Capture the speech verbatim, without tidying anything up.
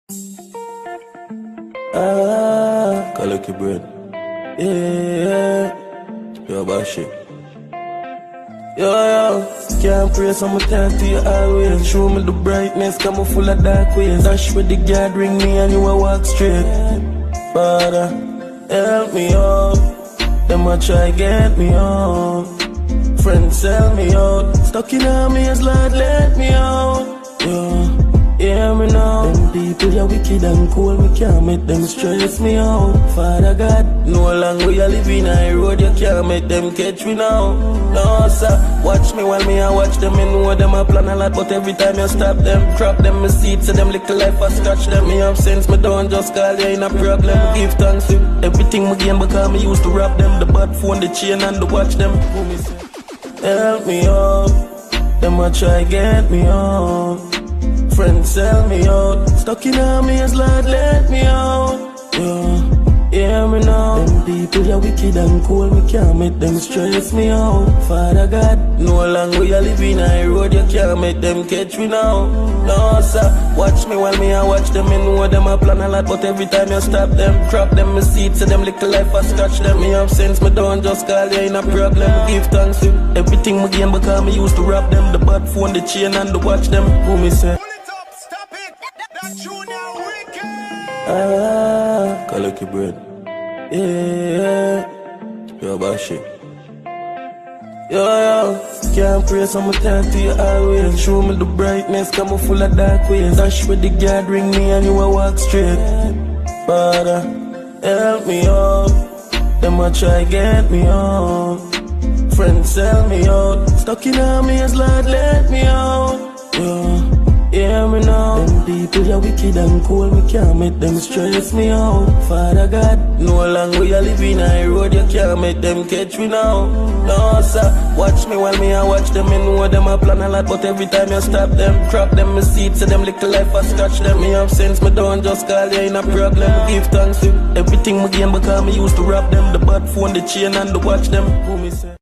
Ah, Kalaki bread. Yeah, yo, bashi. Yo, yo, can't pray, so I'ma talk to you always. Show me the brightness, come full of dark ways. Dash with the guard, ring me and you will walk straight. Father, help me out. Them a try get me out. Friends sell me out. Stuck in a maze, Lord, let me out. Yo. Hear me now. Them people are wicked and cold, me can't make them stress me out. Father God, no long we are living high road, you can't make them catch me now. No sir, watch me while me I watch them. Me know them a plan a lot, but every time you stop them, crop them me seats, so them little life I scratch them. Me have sense, me don't just call you in a problem. Give thanks to everything me gain because me used to rob them. The bad phone, the chain and the watch them. Help me out, them a try get me out. Friends sell me out. Stuck in a maze, Lord, let me out. Yeah, hear me now. Them people are wicked and cold, me can't make them stress me out. Father God, no long we are living high road, you can't make them catch me now. No sir, watch me while me I watch them. Me know them a plan a lot, but every time you stop them, crop them me seats, so them little life I scratch them. Me have sense, me don't just call you in a problem. Give thanks to everything me gain because me used to rob them. The bad phone, the chain and the watch them. Who me say? Ah, Kalaki bread. Yeah, yo, bashi. Yo, yo, can't pray, so I'ma talk to you always. Show me the brightness, come full of dark ways. Dash with the guard, ring me and you will walk straight. Father, help me out. Them a try get me out. Friends sell me out. Stuck in a maze, Lord, let me out. Yeah. Hear me now. Them people are wicked and cold, me can't make them stress me out. Father God, no long we are living high road, you can't make them catch me now. No sir, watch me while me I watch them. Me know them a plan a lot, but every time you stop them, crop them me seats, so them little life I scratch them. Me have sense, me don't just call you in a problem. Give thanks to everything me gain because me used to rob them. The bad phone, the chain and the watch them. Who me say?